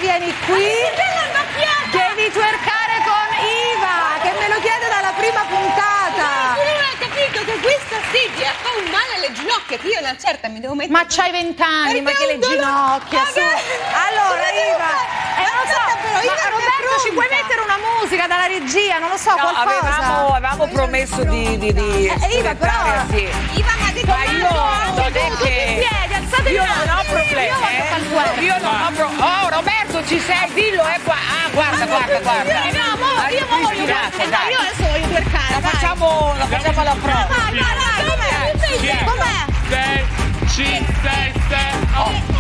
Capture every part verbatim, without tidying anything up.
vieni qui. Devi twerkare con Iva, che me lo chiede dalla prima puntata. Tu non hai capito che questa sedia fa un male alle ginocchia, che io una certa mi devo mettere... Ma c'hai vent'anni, ma che le ginocchia, su. Allora, Iva, eh, non lo so, però, Iva ma Roberto, ci puoi mettere una musica dalla regia, non lo so, No, qualcosa? avevamo, avevamo promesso di, di, di Eh, Iva, però... sì. Iva mi ha detto... Ma io non è Tutti in che... piedi, alzatevi Io un non ho attimo, problemi, io voglio fare il twerk. eh. Io non ho problemi. Oh, Roberto, ci sei? Dillo, è qua. Ah, guarda, guarda, guarda. No, mo, Dai, io mo voglio ispirata, twerkare, dai. io adesso voglio twerkare, La vai. facciamo, la facciamo alla prova. Vai, vai, vai, com'è? Com'è? sei, cinque, sei, sei, otto.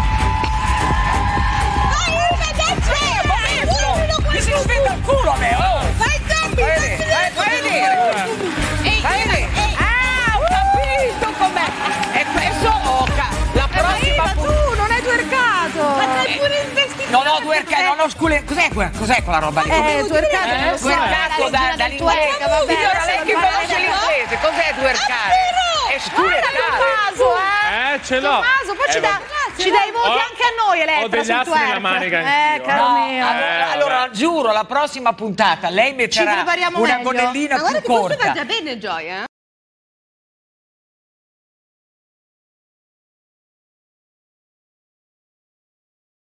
Mi si sventa il culo a me, oh! Vai, Zambi! Vai vedere, vai, vai vedere! Vai vedere! Ah, ho capito com'è! E questo, oh, ca- la prossima... Iva, tu non hai twerkato. Ma sei pure il vestito! Non ho twerkato, non ho scule... Cos'è quella, cos'è quella roba lì? Eh, twerkato, non lo so. Twerkato da- dall'inglese. Signora, lei che conosce l'inglese, cos'è twerkare? È sculettare! Tommaso, eh? Eh, ce l'ho. Tommaso, poi Eh, ci, dà, vabbè. ci dai i voti Ho- anche a noi, Elettra, ho degli sul assi nella twerk. manica Eh, anch'io, caro No, mio. allora, Eh, allora, vabbè. giuro, la prossima puntata lei metterà prepariamo una meglio. gonnellina Ma guarda più che questo corta. va già bene, Gioia.